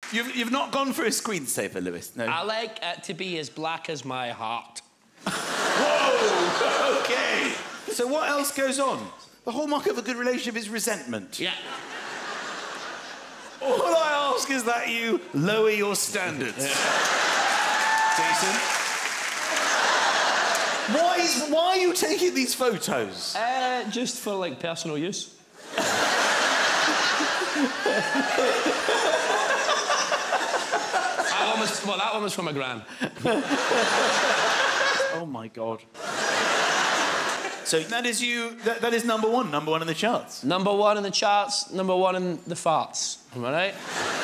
You've not gone for a screensaver, Lewis, no? I like it to be as black as my heart. Whoa! OK. So what else goes on? The hallmark of a good relationship is resentment. Yeah. All I ask is that you lower your standards. Jason? Why are you taking these photos? Just for, like, personal use. That one was from my gran. Oh, my God. So that is you... That is number one in the charts. Number one in the charts, number one in the farts. Am I right?